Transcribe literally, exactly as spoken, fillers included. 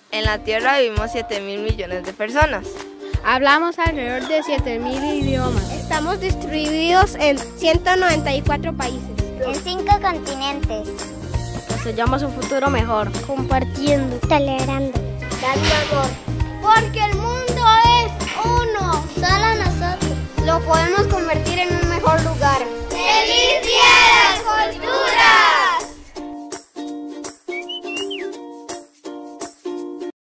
En la Tierra vivimos siete mil millones de personas. Hablamos alrededor de siete mil idiomas. Estamos distribuidos en ciento noventa y cuatro países. En cinco continentes. Construyamos un futuro mejor. Compartiendo. Tolerando. Dando amor. Porque el mundo es uno. Solo nosotros. Lo podemos convertir en un mejor lugar.